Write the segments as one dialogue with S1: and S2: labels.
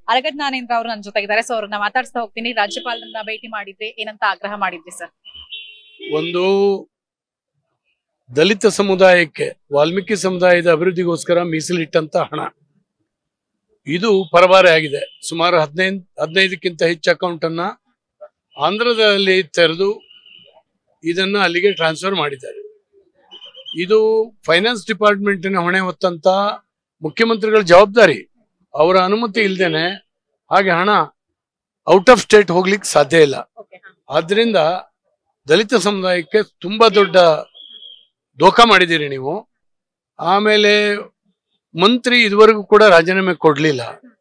S1: ಅರಗ ಜ್ಞಾನೇಂದ್ರ ಅವರು ನನ್ನ ಜೊತೆಗಿದ್ದಾರೆ. ಸೊ ಅವ್ರನ್ನ ಮಾತಾಡ್ಸ್ತಾ ಹೋಗ್ತೀನಿ. ರಾಜ್ಯಪಾಲರನ್ನ ಭೇಟಿ ಮಾಡಿದ್ರೆ ಏನಂತ ಆಗ್ರಹ ಮಾಡಿದ್ರಿ ಸರ್?
S2: ಒಂದು ದಲಿತ ಸಮುದಾಯಕ್ಕೆ ವಾಲ್ಮೀಕಿ ಸಮುದಾಯದ ಅಭಿವೃದ್ಧಿಗೋಸ್ಕರ ಮೀಸಲಿಟ್ಟಂತ ಹಣ ಇದು ಪರಭಾರೆ ಆಗಿದೆ. ಸುಮಾರು 15ಕ್ಕಿಂತ ಹೆಚ್ಚು ಅಕೌಂಟ್ ಅನ್ನ ಆಂಧ್ರದಲ್ಲಿ ತೆರೆದು ಇದನ್ನ ಅಲ್ಲಿಗೆ ಟ್ರಾನ್ಸ್ಫರ್ ಮಾಡಿದ್ದಾರೆ. ಇದು ಫೈನಾನ್ಸ್ ಡಿಪಾರ್ಟ್ಮೆಂಟಿನ ಹೊಣೆ ಹೊತ್ತಂತ ಮುಖ್ಯಮಂತ್ರಿಗಳ ಜವಾಬ್ದಾರಿ. ಅವರ ಅನುಮತಿ ಇಲ್ದೇನೆ ಹಾಗೆ ಹಣ ಔಟ್ ಆಫ್ ಸ್ಟೇಟ್ ಹೋಗ್ಲಿಕ್ಕೆ ಸಾಧ್ಯ ಇಲ್ಲ. ಆದ್ರಿಂದ ದಲಿತ ಸಮುದಾಯಕ್ಕೆ ತುಂಬಾ ದೊಡ್ಡ ದೋಖ ಮಾಡಿದ್ದೀರಿ ನೀವು. ಆಮೇಲೆ ಮಂತ್ರಿ ಇದುವರೆಗೂ ಕೂಡ ರಾಜೀನಾಮೆ ಕೊಡ್ಲಿಲ್ಲ.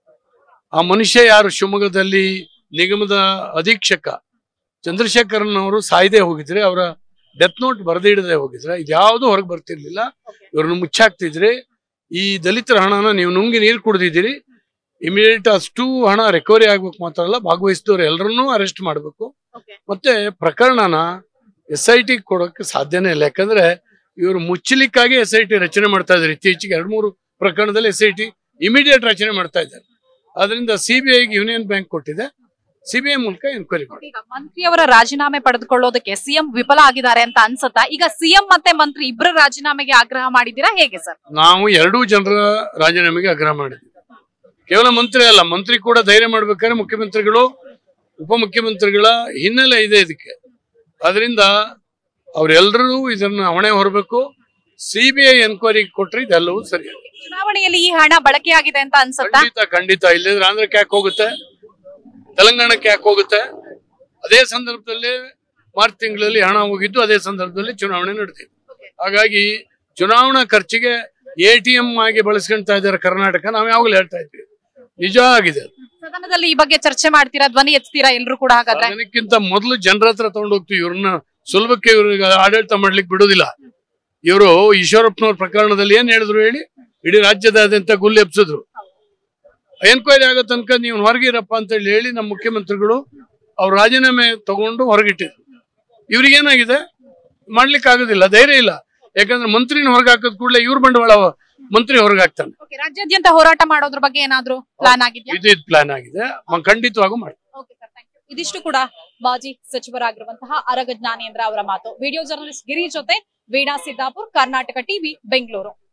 S2: ಆ ಮನುಷ್ಯ ಯಾರು? ಶಿವಮೊಗ್ಗದಲ್ಲಿ ನಿಗಮದ ಅಧೀಕ್ಷಕ ಚಂದ್ರಶೇಖರನ್ ಅವರು ಸಾಯ್ದೆ ಹೋಗಿದ್ರೆ, ಅವರ ಡೆತ್ ನೋಟ್ ಬರೆದಿಡದೆ ಹೋಗಿದ್ರೆ ಇದ್ಯಾವುದು ಹೊರಗೆ ಬರ್ತಿರ್ಲಿಲ್ಲ. ಇವ್ರನ್ನ ಮುಚ್ಚಾಕ್ತಿದ್ರಿ. ಈ ದಲಿತರ ಹಣನ ನೀವು ನುಂಗಿ ನೀರು ಕುಡ್ದಿದ್ದೀರಿ. ಇಮಿಡಿಯೇಟ್ ಅಷ್ಟು ಹಣ ರಿಕವರಿ ಆಗ್ಬೇಕು ಮಾತ್ರ ಅಲ್ಲ, ಭಾಗವಹಿಸಿದವರು ಎಲ್ಲರನ್ನೂ ಅರೆಸ್ಟ್ ಮಾಡಬೇಕು. ಮತ್ತೆ ಪ್ರಕರಣನ SIT ಕೊಡೋಕೆ ಸಾಧ್ಯನೇ ಇಲ್ಲ. ಯಾಕಂದ್ರೆ ಇವರು ಮುಚ್ಚಲಿಕ್ಕಾಗಿ SIT ರಚನೆ ಮಾಡ್ತಾ ಇದ್ದಾರೆ. ಇತ್ತೀಚೆಗೆ 2-3 ಪ್ರಕರಣದಲ್ಲಿ SIT ಇಮಿಡಿಯೇಟ್ ರಚನೆ ಮಾಡ್ತಾ ಇದ್ದಾರೆ. ಅದರಿಂದ CBIಗೆ ಯೂನಿಯನ್ ಬ್ಯಾಂಕ್ ಕೊಟ್ಟಿದೆ. CBI ಮೂಲಕ ಎನ್ಕ್ವೈರಿ ಮಾಡಿ.
S1: ಮಂತ್ರಿಯವರ ರಾಜೀನಾಮೆ ಪಡೆದುಕೊಳ್ಳೋದಕ್ಕೆ CM ವಿಫಲ ಆಗಿದ್ದಾರೆ ಅಂತ ಅನ್ಸುತ್ತಾ? ಈಗ CM ಮತ್ತೆ ಮಂತ್ರಿ ಇಬ್ಬರ ರಾಜೀನಾಮೆಗೆ ಆಗ್ರಹ ಮಾಡಿದ್ದೀರಾ, ಹೇಗೆ ಸರ್?
S2: ನಾವು 2 ಜನರ ರಾಜೀನಾಮೆಗೆ ಆಗ್ರಹ ಮಾಡಿದ್ವಿ. ಕೇವಲ ಮಂತ್ರಿ ಅಲ್ಲ, ಮಂತ್ರಿ ಕೂಡ ಧೈರ್ಯ ಮಾಡ್ಬೇಕಾದ್ರೆ ಮುಖ್ಯಮಂತ್ರಿಗಳು ಉಪಮುಖ್ಯಮಂತ್ರಿಗಳ ಹಿನ್ನೆಲೆ ಇದೆ ಇದಕ್ಕೆ. ಅದರಿಂದ ಅವರೆಲ್ಲರೂ ಇದನ್ನ ಹೊಣೆ ಹೊರಬೇಕು. CBI ಎನ್ಕ್ವೈರಿ ಕೊಟ್ರೆ ಇದೆಲ್ಲವೂ ಸರಿ.
S1: ಚುನಾವಣೆಯಲ್ಲಿ ಈ ಹಣ ಬಳಕೆಯಾಗಿದೆ ಅಂತ ಅನ್ಸುತ್ತಾ?
S2: ಖಂಡಿತ. ಇಲ್ಲದ್ರೆ ಆಂಧ್ರಕ್ಕೆ ಯಾಕೆ ಹೋಗುತ್ತೆ, ತೆಲಂಗಾಣಕ್ಕೆ ಯಾಕೆ ಹೋಗುತ್ತೆ? ಅದೇ ಸಂದರ್ಭದಲ್ಲಿ ಮಾರ್ಚ್ ತಿಂಗಳಲ್ಲಿ ಹಣ ಹೋಗಿದ್ದು, ಅದೇ ಸಂದರ್ಭದಲ್ಲಿ ಚುನಾವಣೆ ನಡೆದಿದೆ. ಹಾಗಾಗಿ ಚುನಾವಣಾ ಖರ್ಚಿಗೆ ATM ಆಗಿ ಬಳಸ್ಕೊಳ್ತಾ ಇದ್ದಾರೆ ಕರ್ನಾಟಕ. ನಾವು ಯಾವಾಗಲೂ ಹೇಳ್ತಾ ಇದ್ವಿ, ನಿಜ ಆಗಿದೆ.
S1: ಸದನದಲ್ಲಿ ಈ ಬಗ್ಗೆ ಚರ್ಚೆ ಮಾಡ್ತೀರಾ, ಧ್ವನಿ ಎತ್ತೀರಾ ಎಲ್ಲರೂ ಕೂಡ? ಹಾಗಾದ್ರೆ
S2: ಅದಕ್ಕಿಂತ ಮೊದಲು ಜನರ ಹತ್ರ ತಗೊಂಡು ಹೋಗ್ತೀವಿ. ಇವ್ರನ್ನ ಸುಲಭಕ್ಕೆ ಇವ್ರಿಗೆ ಆಡಳಿತ ಮಾಡ್ಲಿಕ್ಕೆ ಬಿಡೋದಿಲ್ಲ. ಇವರು ಈಶ್ವರಪ್ಪನವ್ರ ಪ್ರಕರಣದಲ್ಲಿ ಏನ್ ಹೇಳಿದ್ರು ಹೇಳಿ? ಇಡೀ ರಾಜ್ಯದಾದ್ಯಂತ ಗುಲ್ಲು ಎಬ್ಸಿದ್ರು. ಎನ್ಕ್ವೈರಿ ಆಗೋ ತನಕ ನೀವು ಹೊರಗಿರಪ್ಪ ಅಂತ ಹೇಳಿ ನಮ್ಮ ಮುಖ್ಯಮಂತ್ರಿಗಳು ಅವ್ರ ರಾಜೀನಾಮೆ ತಗೊಂಡು ಹೊರಗಿಟ್ಟಿದ್ರು. ಇವ್ರಿಗೇನಾಗಿದೆ? ಮಾಡ್ಲಿಕ್ಕೆ ಆಗೋದಿಲ್ಲ, ಧೈರ್ಯ ಇಲ್ಲ. ಯಾಕಂದ್ರೆ ಮಂತ್ರಿನ ಹೊರಗೆ ಹಾಕದ್ ಕೂಡಲೇ ಇವ್ರ ಬಂಡವಾಳ ಮಂತ್ರಿ ಹೊರಗೆ ಹಾಕ್ತಾನೆ.
S1: ರಾಜ್ಯಾದ್ಯಂತ ಹೋರಾಟ ಮಾಡೋದ್ರ ಬಗ್ಗೆ ಏನಾದ್ರು ಪ್ಲಾನ್ ಆಗಿದೆಯಾ?
S2: ಇದು ಪ್ಲಾನ್ ಆಗಿದೆ, ಖಂಡಿತವಾಗೂ ಮಾಡಿ.
S1: ಇದಿಷ್ಟು ಕೂಡ ಮಾಜಿ ಸಚಿವರಾಗಿರುವಂತಹ ಅರಗ ಜ್ಞಾನೇಂದ್ರ ಅವರ ಮಾತು. ವಿಡಿಯೋ ಜರ್ನಲಿಸ್ಟ್ ಗಿರಿ ಜೊತೆ ವೀಣಾ ಸಿದ್ದಾಪುರ್, ಕರ್ನಾಟಕ ಟಿವಿ, ಬೆಂಗಳೂರು.